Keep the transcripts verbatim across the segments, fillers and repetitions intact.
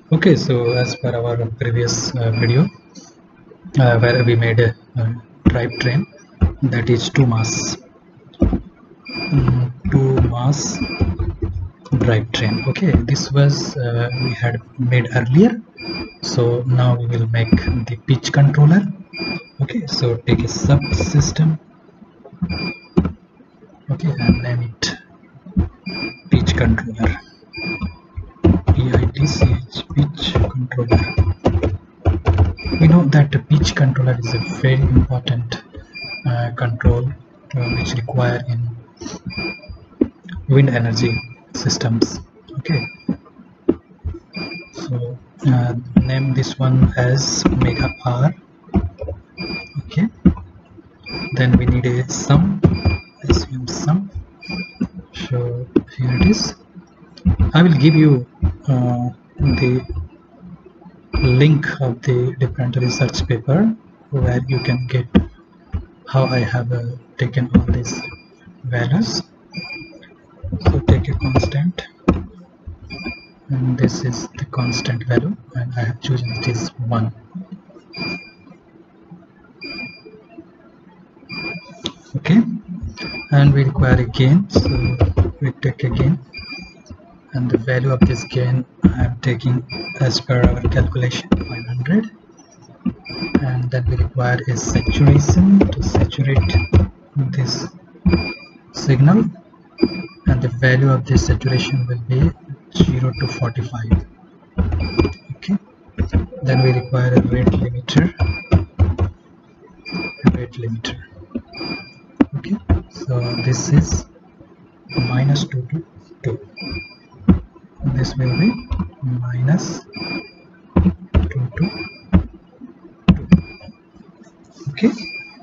Okay, so as per our previous uh, video uh, where we made a uh, drivetrain that is two mass mm, two mass drivetrain. Okay, this was uh, we had made earlier, so now we will make the pitch controller. Okay, so take a subsystem, okay, and name it pitch controller. P-I-T-C-H, pitch controller. We know that the pitch controller is a very important uh, control uh, which require in wind energy systems. Okay, so uh, name this one as mega R. Okay, then we need a sum, assume sum. So here it is. I will give you uh, the link of the different research paper where you can get how I have uh, taken all these values. So take a constant, and this is the constant value, and I have chosen it is one. Okay, and we require a gain, so we take a gain, and the value of this gain I am taking as per our calculation five hundred, and then we require a saturation to saturate this signal, and the value of this saturation will be zero to forty-five. Okay, then we require a rate limiter, a rate limiter. Okay, so this is minus two to two. This will be minus two to two. Okay,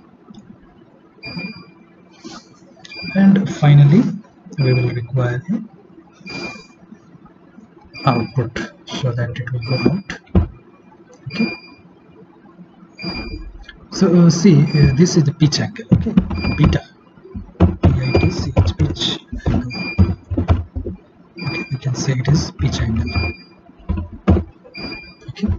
and finally we will require an output so that it will go out. Okay, so uh, see uh, this is the pitch angle. Okay, beta, P I T C H, pitch angle. Okay, we can say it is pitch angle. Okay,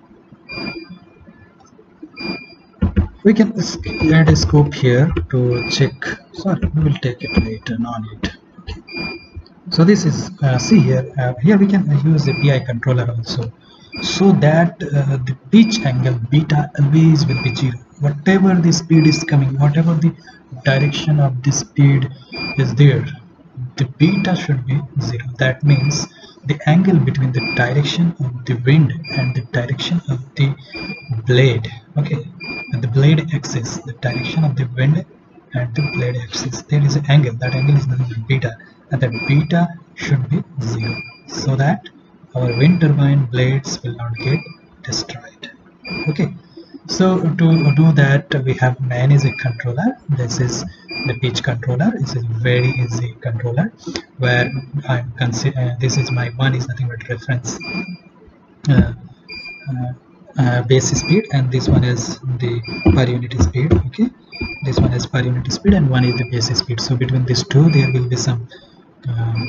we can add a scope here to check. Sorry, we will take it later, no need. Okay, so this is uh, see here uh, here we can use the P I controller also, so that uh, the pitch angle beta always will be zero. Whatever the speed is coming, whatever the direction of the speed is there, the beta should be zero. That means the angle between the direction of the wind and the direction of the blade, okay, and the blade axis, the direction of the wind and the blade axis, there is an angle. That angle is nothing but beta, and that beta should be zero, so that our wind turbine blades will not get destroyed. Okay, so to do that we have man is a controller. This is the pitch controller. This is very easy controller where I'm consider uh, this is my one is nothing but reference uh, uh, uh, base speed, and this one is the per unit speed. Okay, this one is per unit speed and one is the base speed. So between these two there will be some um,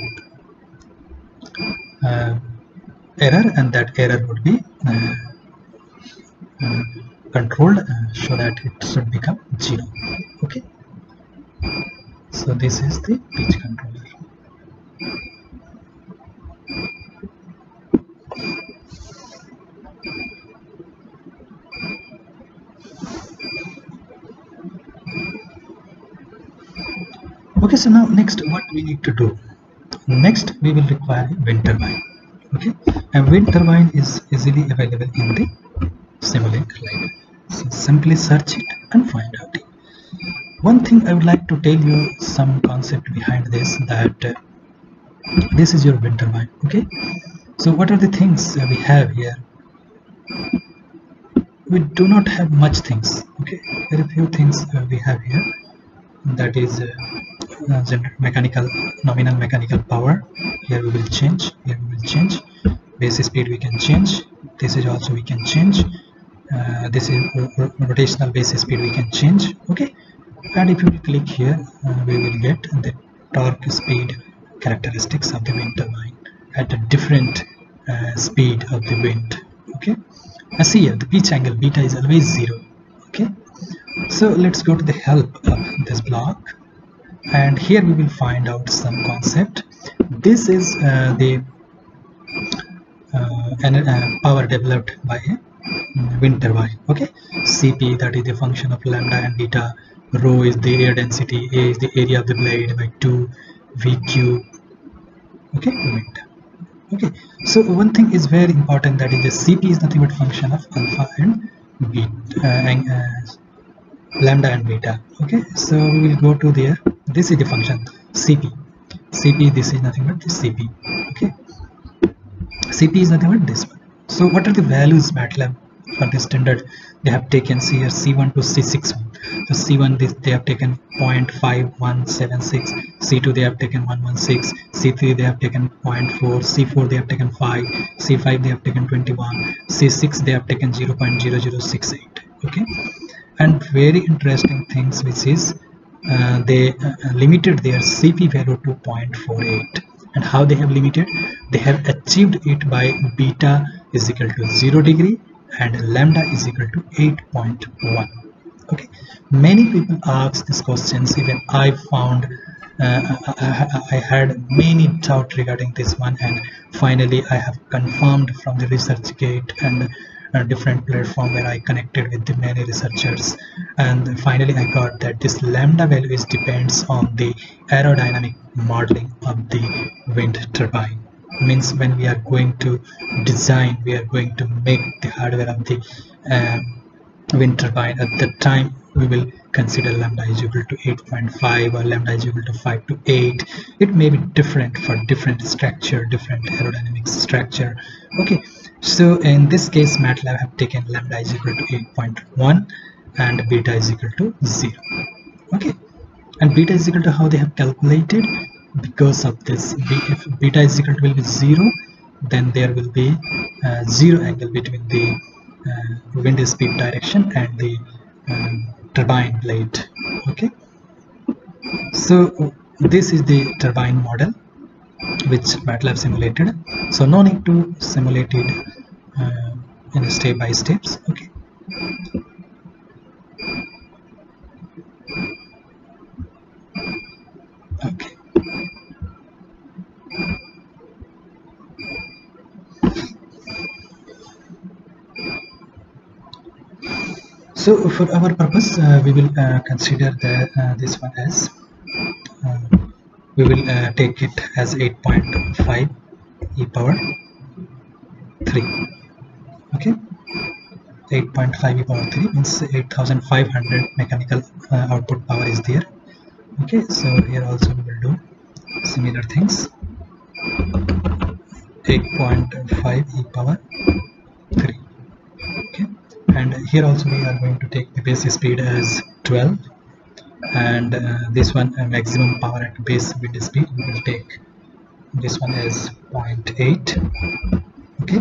uh, error, and that error would be uh, uh, controlled uh, so that it should become zero. Okay, so this is the pitch controller. Okay, so now next what we need to do, next we will require a wind turbine. Okay, and wind turbine is easily available in the Simulink library, so simply search it and find out. One thing I would like to tell you some concept behind this, that uh, this is your wind turbine. Okay, so what are the things uh, we have here? We do not have much things. Okay, very few things uh, we have here. That is uh, uh, mechanical nominal mechanical power. Here we will change. Here we will change. Base speed we can change. This is also we can change. Uh, this is rotational base speed we can change. Okay, and if you click here uh, we will get the torque speed characteristics of the wind turbine at a different uh, speed of the wind. Okay, now see here the pitch angle beta is always zero. Okay, so let's go to the help of this block, and here we will find out some concept. This is uh, the uh, an, uh, power developed by a wind turbine. Okay, Cp, that is the function of lambda and beta, rho is the air density, A is the area of the blade by two Vq. Okay, wind. Okay, so one thing is very important, that is the Cp is nothing but function of alpha and beta, uh, and, uh, lambda and beta. Okay, so we will go to there. This is the function Cp. Cp, this is nothing but the Cp. Okay, Cp is nothing but this one. So what are the values MATLAB for the standard? They have taken here C one to C six. So C one this they have taken zero point five one seven six, C two they have taken one hundred sixteen, C three they have taken zero point four, C four they have taken five, C five they have taken twenty-one, C six they have taken zero point zero zero six eight. Okay, and very interesting things, which is uh, they uh, limited their C P value to zero point four eight. And how they have limited? They have achieved it by beta is equal to zero degree and lambda is equal to eight point one. Okay, many people ask these questions. Even I found uh, I, I had many doubt regarding this one, and finally I have confirmed from the ResearchGate and a different platform where I connected with the many researchers, and finally I got that this lambda value is depends on the aerodynamic modeling of the wind turbine. Means when we are going to design, we are going to make the hardware of the uh, wind turbine, at that time we will consider lambda is equal to eight point five or lambda is equal to five to eight. It may be different for different structure, different aerodynamic structure. Okay, so in this case MATLAB have taken lambda is equal to eight point one and beta is equal to zero. Okay, and beta is equal to how they have calculated? Because of this, if beta is equal to will be zero, then there will be uh, zero angle between the uh, wind speed direction and the um, turbine blade. Okay, so this is the turbine model which MATLAB simulated, so no need to simulate it uh, in step by steps. Okay, okay. So for our purpose, uh, we will uh, consider the, uh, this one as uh, we will uh, take it as eight point five e power three. Okay, eight point five e power three means eight thousand five hundred mechanical uh, output power is there. Okay, so here also we will do similar things. eight point five e power three. Okay, and here also we are going to take the base speed as twelve, and uh, this one uh, maximum power at base wind speed we will take this one as zero point eight. Okay,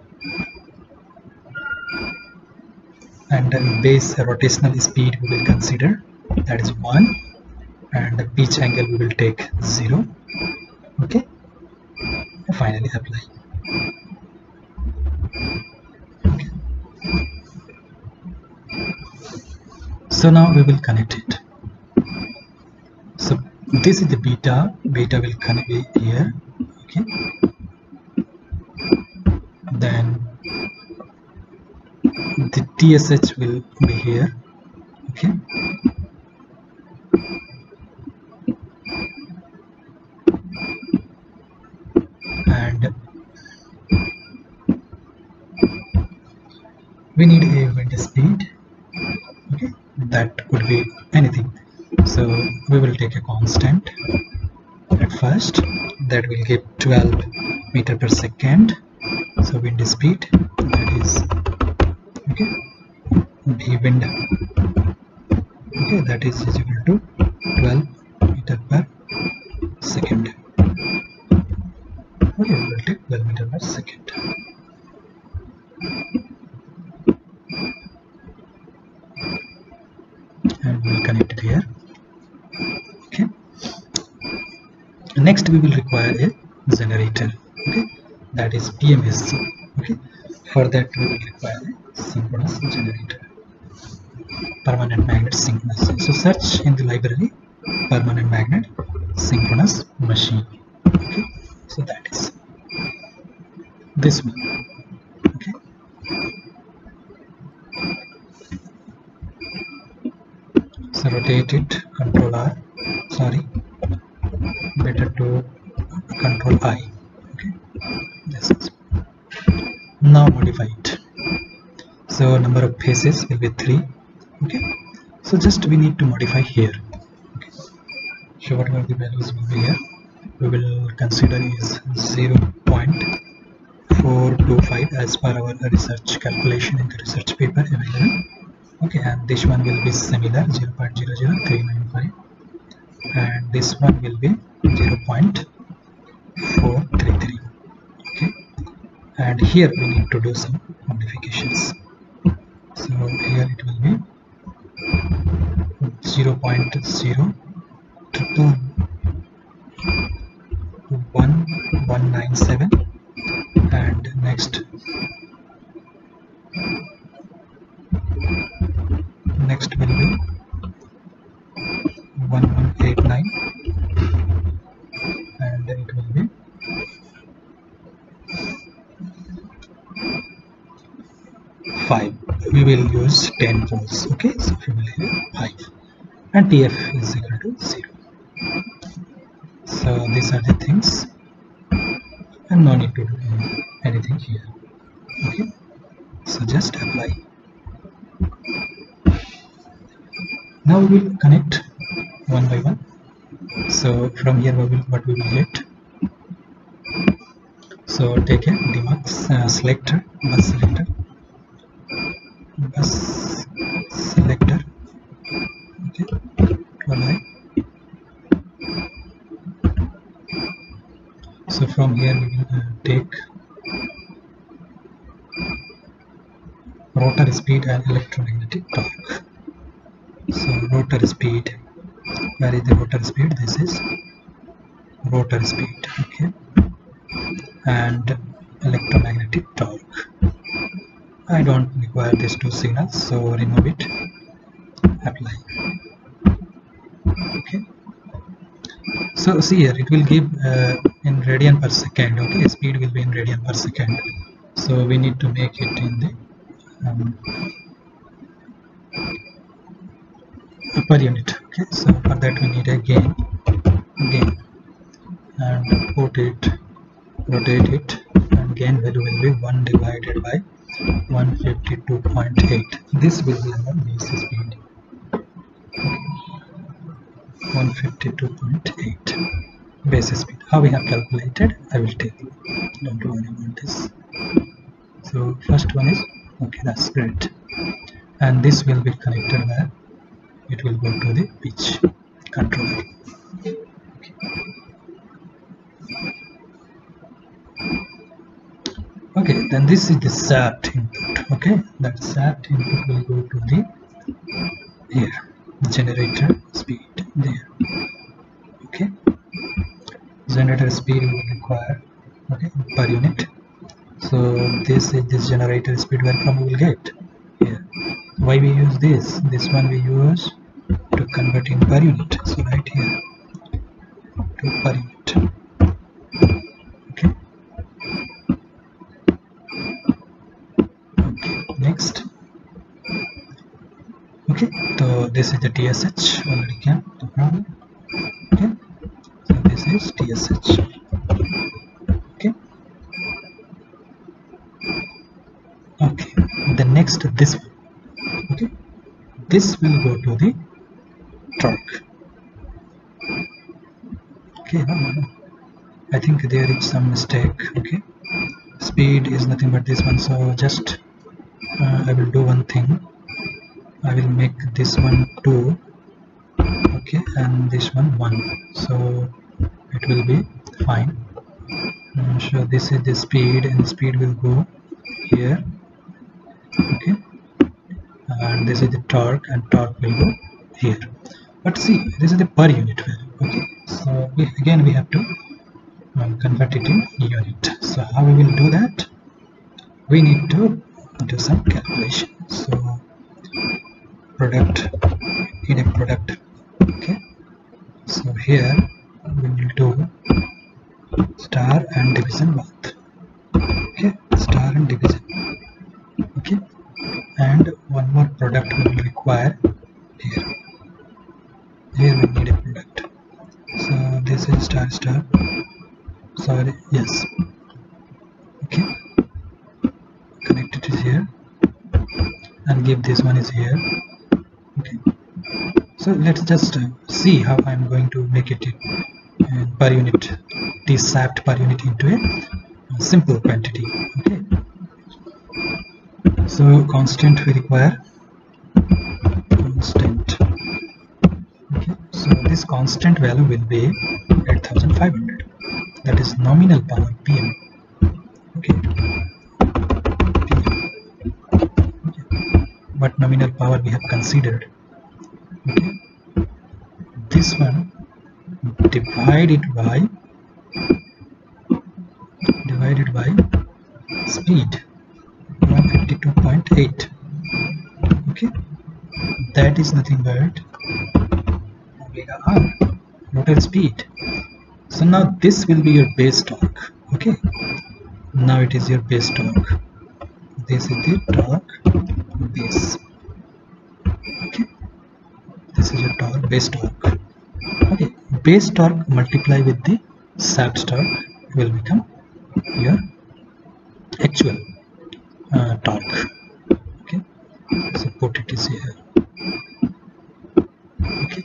and uh, base rotational speed we will consider, that is one, and the pitch angle we will take zero. Okay, and finally apply. Okay. So now we will connect it. So this is the beta. Beta will connect here. Okay. Then the T S H will be here. Okay. And we need a wind speed. Okay, that could be anything. So we will take a constant at first, that will give twelve meter per second. So wind speed, that is okay, the wind, okay, that is equal to twelve meter per second. Okay, we will take twelve meter per second. And we will connect it here. Okay. Next we will require a generator. Okay. that is P M S C. Okay, for that we will require a synchronous generator, permanent magnet synchronous. So search in the library permanent magnet synchronous machine. Okay, so that is this one. Okay, so rotate it, control R, sorry, better to control I. Okay, this is now modify it. So number of phases will be three. Okay, so just we need to modify here. Okay, so whatever the values will be here, we will consider is zero point four two five as per our research calculation in the research paper available. Okay, and this one will be similar, zero point zero zero three nine five, and this one will be zero point four three three. Okay, and here we need to do some modifications. So here it will be zero point zero triple one one nine seven, and next next will be one one eight nine, and it will be five. We will use ten volts. Okay, so we will have five, and T F is equal to zero. So these are the things, and no need to do anything here. Okay, so just apply. Now we will connect one by one. So from here we will, what we will get. So take a Demax uh, selector, bus selector, bus selector. Okay, apply. So from here we will uh, take rotor speed and electromagnetic torque. So rotor speed, where is the rotor speed? This is rotor speed. Okay, and electromagnetic torque. I don't require these two signals, so remove it, apply. Okay, so see here it will give uh, in radian per second. Okay, speed will be in radian per second, so we need to make it in the um, per unit. Okay, so for that we need a gain gain and put it, rotate it, and gain value will be one divided by one fifty-two point eight. This will be our D C speed, one fifty-two point eight base speed. How we have calculated, I will tell you, don't worry about this. So first one is, okay, that's great, and this will be connected where it will go to the pitch controller. Okay. Okay, then this is the S A T input. Okay, that S A T input will go to the here generator speed there. Okay, generator speed will require, okay, per unit. So this is this generator speed, where from we will get here. Why we use this? This one we use to convert in per unit. So right here to per unit. Okay. Okay. Next. Okay. So this is the T S H already came. No problem. Okay. So this is T S H. Okay. Okay. The next this one. Okay, this will go to the torque. Okay, no, no, no. I think there is some mistake. Okay, speed is nothing but this one, so just uh, I will do one thing. I will make this one two, okay, and this one one, so it will be fine. Um, so this is the speed, and the speed will go here. Okay, and this is the torque, and torque will go here. But see, this is the per unit value. Okay, so we, again we have to um, convert it in unit. So how we will do that? We need to do some calculation. So product, need a product. Okay, so here we will do star and division both. Okay, star and division. Okay, and one more product we will require here. Here we need a product. So this is star star. Sorry, yes. Okay, connect it is here and give this one is here. Okay, so let's just uh, see how I'm going to make it uh, per unit, T sapped per unit into a, a simple quantity. Okay, so constant we require constant. Okay, so this constant value will be eight thousand five hundred. That is nominal power P M. Okay, P M. Okay. What nominal power we have considered? Okay, this one divided by divided by speed one fifty-two point eight. Okay, that is nothing but omega r, rotor speed. So now this will be your base torque. Okay, now it is your base torque. This is the torque base. Okay, this is your torque, base torque. Okay, base torque multiply with the sapped torque will become your actual uh, torque. Okay, so put it is here. Okay,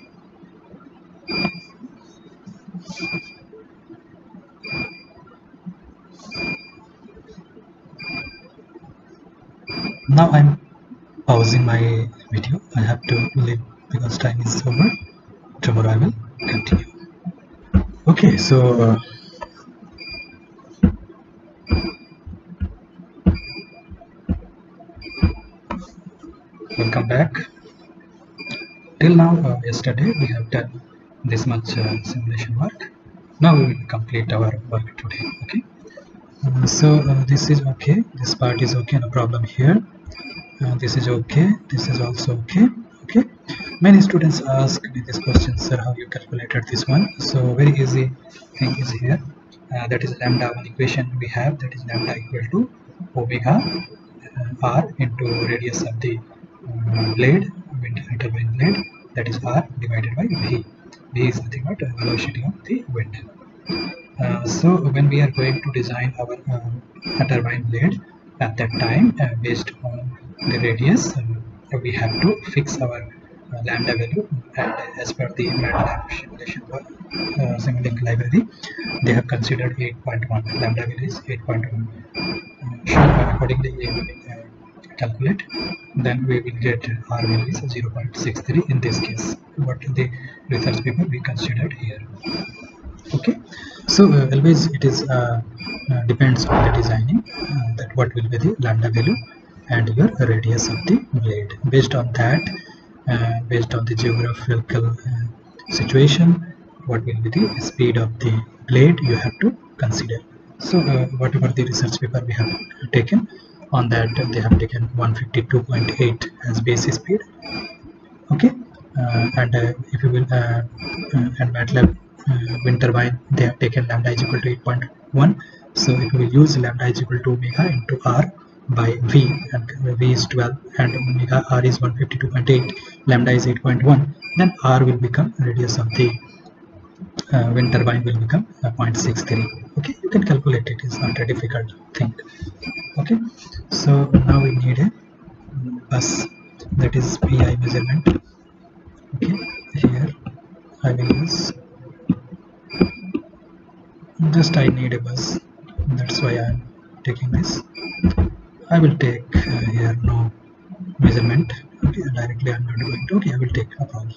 now I'm pausing my video. I have to leave because time is over. Tomorrow I will continue. Okay, so uh, welcome back. Till now, uh, yesterday we have done this much uh, simulation work. Now we will complete our work today. Okay, uh, so uh, this is okay, this part is okay, no problem here. Uh, this is okay, this is also okay. Okay, many students ask me this question, sir, how you calculated this one? So very easy thing is here. Uh, that is lambda one equation we have, that is lambda equal to omega uh, r into radius of the uh, blade, wind turbine blade, that is r divided by v. V is nothing but velocity of the wind. Uh, so when we are going to design our uh, turbine blade, at that time uh, based on the radius, uh, we have to fix our uh, lambda value, and as per the MATLAB simulation uh, Simulink library, they have considered eight point one. Lambda value is eight point one. Uh, so accordingly we will uh, calculate, then we will get R value is zero point six three in this case, what the research paper we considered here. Okay, so uh, always it is uh, uh, depends on the designing uh, that what will be the lambda value and your radius of the blade. Based on that, uh, based on the geographical uh, situation, what will be the speed of the blade you have to consider. So uh, whatever the research paper we have taken, on that uh, they have taken one fifty-two point eight as base speed. Okay, uh, and uh, if you will uh, uh, and MATLAB uh, wind turbine, they have taken lambda is equal to eight point one. So if we will use lambda is equal to omega into r by v, and v is twelve and omega r is one fifty-two point eight, lambda is eight point one, then r will become radius of the uh, wind turbine will become uh, zero point six three. Okay, you can calculate it, it's not a difficult thing. Okay, so now we need a bus, that is P I measurement. Okay, here I will use, just I need a bus, that's why I am taking this. I will take uh, here no measurement. Okay, directly I am not going to. Okay, I will take a problem.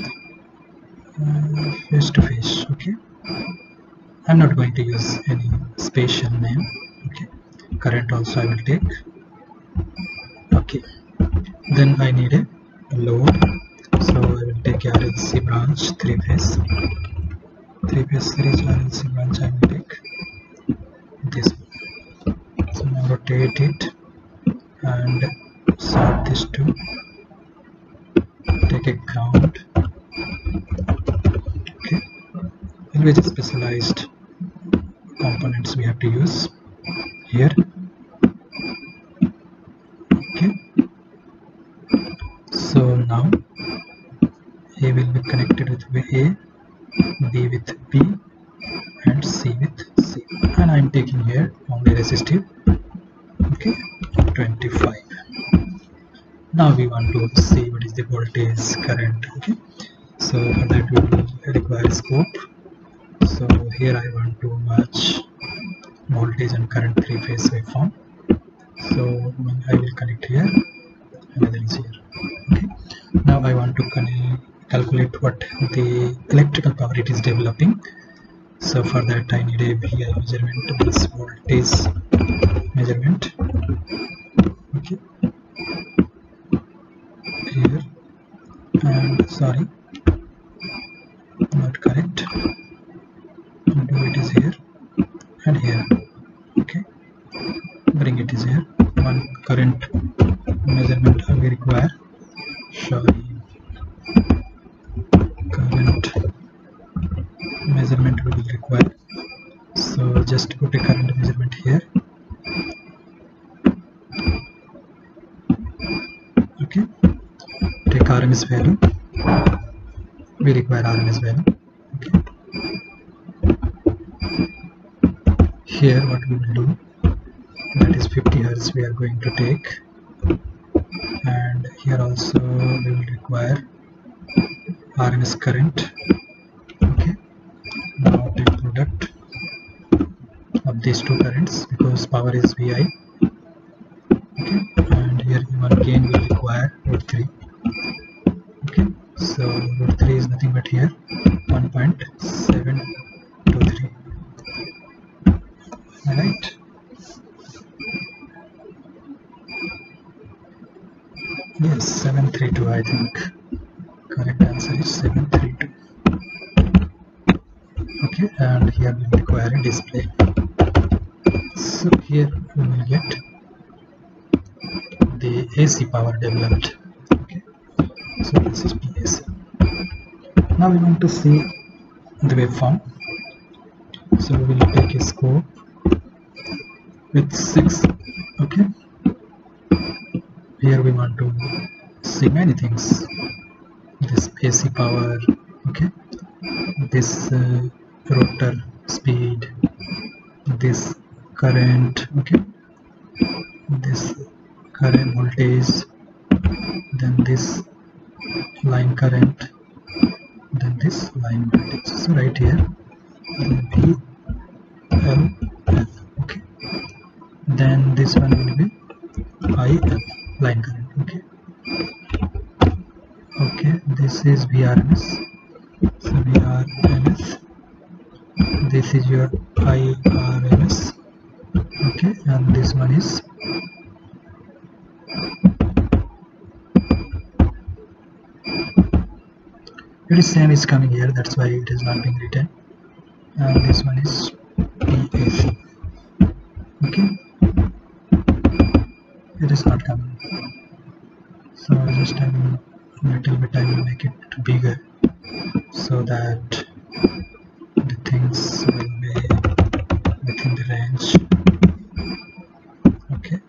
Uh, face to face. Okay, I am not going to use any spatial name. Okay, current also I will take. Okay, then I need a load, so I will take R L C branch three phase. Three phase series R L C branch I will take. rotate it and sort this to take a ground. Okay, always specialized components we have to use here. Okay, so now A will be connected with A, B with B, and C with C, and I am taking here only resistive. Okay, twenty-five. Now we want to see what is the voltage current. Okay, so for that we will require scope. So here I want to match voltage and current three phase waveform. So I will connect here, another is here. Okay, now I want to connect, calculate what the electrical power it is developing. So for that I need a V I measurement, this voltage measurement. Okay, here, and sorry, not correct, do it is here and here. Okay, bring it is here. One current measurement we require, sorry, current measurement we will require. So just put a current measurement here. Okay, take R M S value, we require R M S value. Okay, here what we will do, that is fifty hertz we are going to take, and here also we will require R M S current. Okay, now take product of these two currents because power is V I. Okay, and here one gain will require root three. Okay, so root three is nothing but here one point seven two three. Alright, yes, seven three two, I think correct answer is seven three two. Okay, and here we require a display. So here we will get the A C power developed. Okay, so this is P A C. Now we want to see the waveform. So we will take a scope with six. Okay, here we want to see many things. This A C power. Okay, this uh, rotor speed, this current. Okay, this current voltage, then this line current, then this line voltage. So right here V L F. Okay, then this one will be I L, line current. Okay, okay, this is V R M S. So V R M S, this is your I R M S. Okay, and this one is it is same is coming here, that's why it is not being written. And this one is P A C. Okay, it is not coming, so just I will little bit I will make it bigger so that the things will be within the range. Okay,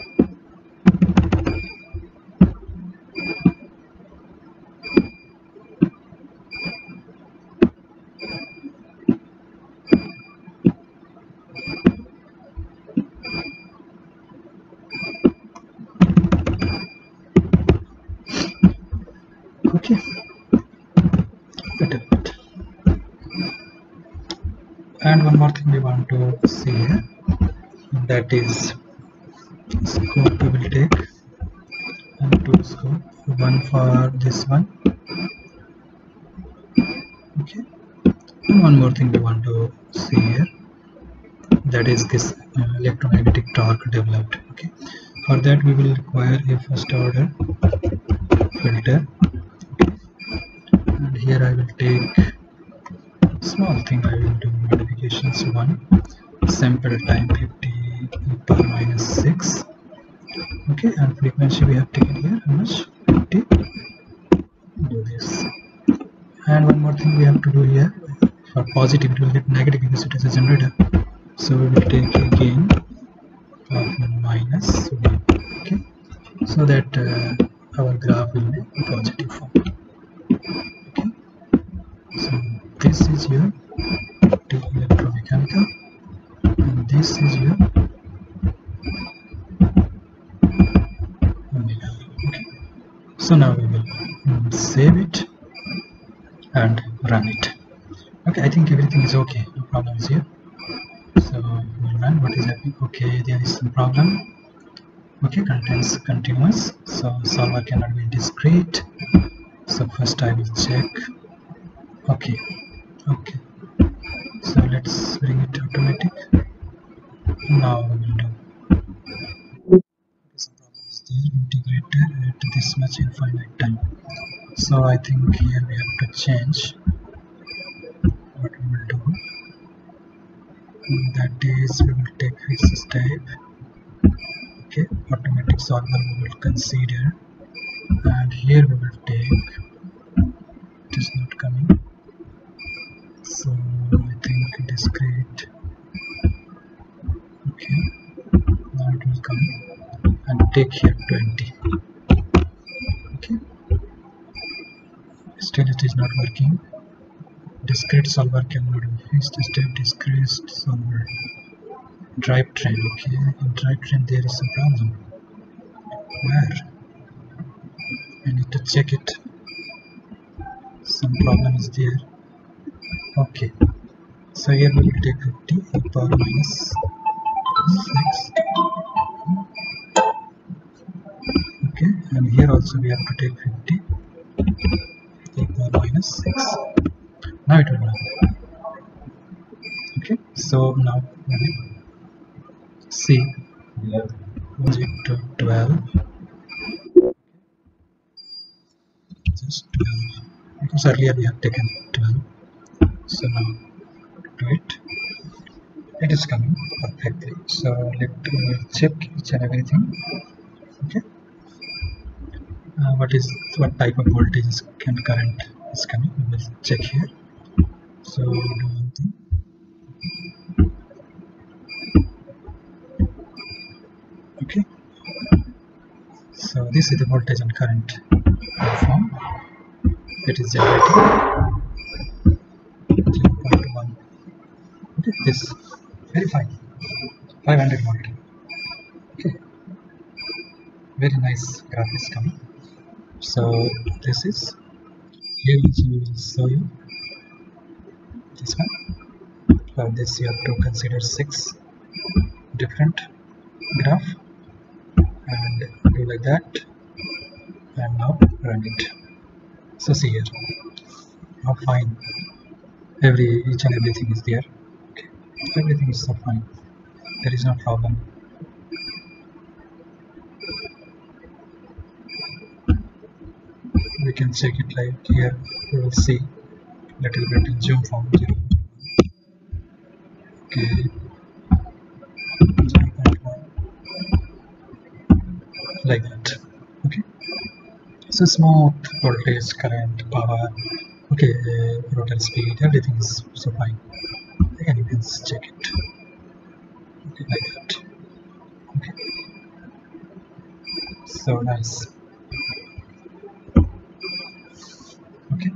okay, little bit. And one more thing we want to see here, that is scope we will take, and two scope, one for this one. Okay, and one more thing we want to see here, that is this uh, electromagnetic torque developed. Okay, for that we will require a first order filter, and here I will take small thing, I will do modifications. One, sample time fifty e power minus six. Okay, and frequency we have taken here how much? fifty. Do this, and one more thing we have to do here. For positive it will get negative because it is a generator, so we will take a gain of minus one. Okay, so that uh, our graph will be positive form. Okay, so this is your electromechanical, and this is your omega. Okay, so now we will um, save it and run it. Okay, I think everything is okay, no problems here. So we'll run. What is happening? Okay, there is some problem. Okay, contains continuous, so solver cannot be discrete. So first I will check. Okay, okay, so let's bring it automatic. Now we will do. Some problem is there, integrated at this much infinite time. So I think here we have to change. What we will do, that is we will take this step. Okay, automatic solver we will consider, and here we will take, it is not coming, so I think discrete. Okay, now it will come, and take here twenty. Okay, still it is not working. Discrete solver cannot be fixed. Step discrete solver. Drivetrain. Okay, in drivetrain there is some problem. Where? I need to check it. Some problem is there. Okay, so here we will take fifty e power minus six. Okay, and here also we have to take fifty e power minus six. Now it will run. Okay, so now we will see. Was it to twelve? Just twelve, because earlier we have taken twelve. So now do it. It is coming perfectly. So let me check each and everything. Okay, uh, what is what type of voltage and current is coming? We will check here. So do one thing. Okay, so this is the voltage and current form. It is generating zero point one. Okay, this very fine, five hundred volt. Okay, very nice graph is coming. So this is, here also we will show you this one. For this you have to consider six different graph and do like that, and now run it. So see here how fine every each and everything is there. Okay, everything is so fine, there is no problem. We can check it like here. We will see little bit in zoom form. Okay, zero point one, like that. Okay, so smooth voltage, current, power. Okay, uh, rotor speed, everything is so fine. Again, you can check it. Okay, like that. Okay, so nice. Okay,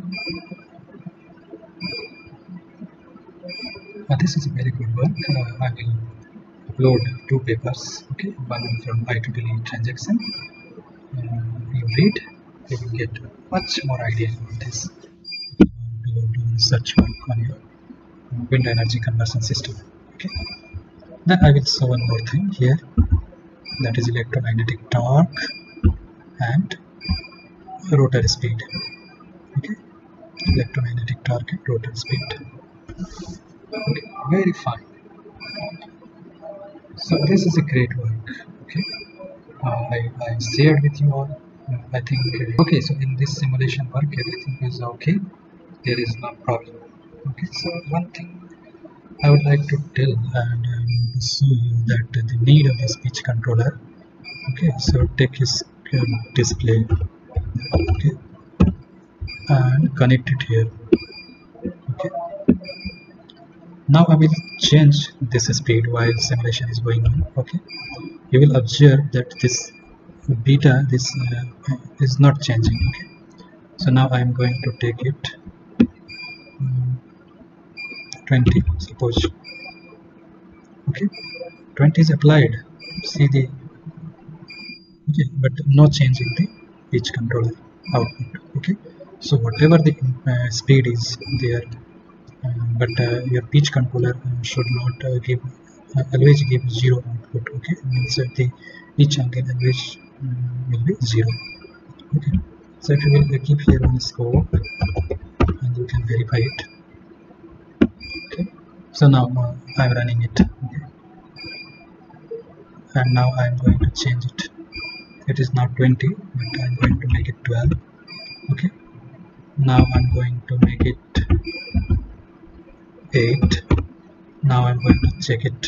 uh, this is a very good work. uh, I will upload two papers. Okay, one from I triple E transaction. Uh, you read, you will get much more idea about this. If you want to do research work on your wind energy conversion system. Okay, then I will show one more thing here, that is electromagnetic torque and rotor speed. Okay, electromagnetic torque and rotor speed. Okay, very fine. So this is a great work. Okay, uh, I, I shared with you all. uh, I think uh, okay, so in this simulation work everything is okay, there is no problem. Okay, so one thing I would like to tell and um, show you that the need of the speech controller. Okay, so take his uh, display, okay, and connect it here. Okay, now I will change this speed while simulation is going on. Okay, you will observe that this beta, this uh, is not changing. Okay, so now I am going to take it um, twenty, suppose. Okay, twenty is applied. See the, okay, but no change in the pitch controller output. Okay, so whatever the uh, speed is there, uh, but uh, your pitch controller uh, should not uh, give uh, always give zero output. Okay, means that the pitch angle always um, will be zero. Okay, so if you will uh, keep here on scope and you can verify it. Okay, so now uh, I'm running it. Okay, and now I'm going to change it. It is now twenty, but I'm going to make it twelve. Okay, now I'm going to make it eight. Now I'm going to check it.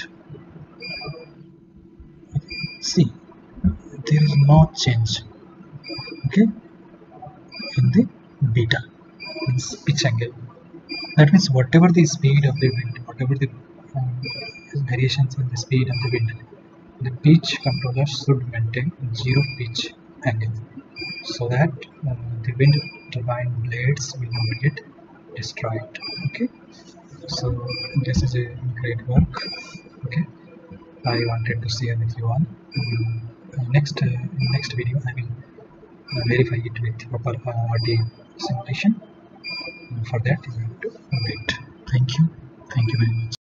See, there is no change. Okay, in the beta, means pitch angle. That means whatever the speed of the wind, whatever the um, variations in the speed of the wind, the pitch controller should maintain zero pitch angle, so that uh, the wind turbine blades will not get destroyed. Okay, so this is a great work. Okay, I wanted to share with you all. Um, uh, next uh, in next video I will uh, verify it with proper uh, R T simulation. For that you have to wait. Thank you. Thank you very much.